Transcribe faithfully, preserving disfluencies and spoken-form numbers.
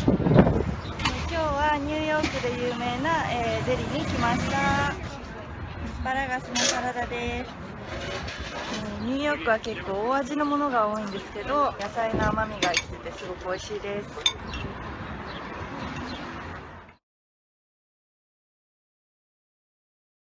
今日はニューヨークで有名な、えーデリに来ました。アスパラガスのサラダです。えーニューヨークは結構大味のものが多いんですけど、野菜の甘みが生きててすごく美味しいです。